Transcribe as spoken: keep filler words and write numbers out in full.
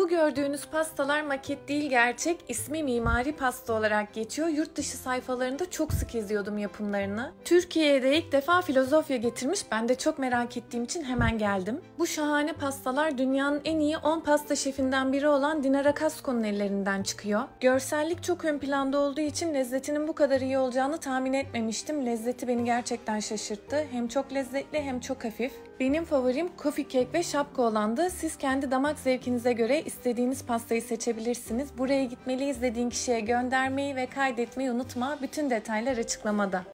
Bu gördüğünüz pastalar maket değil gerçek, ismi mimari pasta olarak geçiyor. Yurt dışı sayfalarında çok sık izliyordum yapımlarını. Türkiye'ye de ilk defa Filozofya getirmiş, ben de çok merak ettiğim için hemen geldim. Bu şahane pastalar dünyanın en iyi on pasta şefinden biri olan Dinara Kasko'nun ellerinden çıkıyor. Görsellik çok ön planda olduğu için lezzetinin bu kadar iyi olacağını tahmin etmemiştim. Lezzeti beni gerçekten şaşırttı. Hem çok lezzetli hem çok hafif. Benim favorim coffee cake ve şapka olandı. Siz kendi damak zevkinize göre istediğiniz pastayı seçebilirsiniz. Buraya gitmeliyiz dediğin kişiye göndermeyi ve kaydetmeyi unutma. Bütün detaylar açıklamada.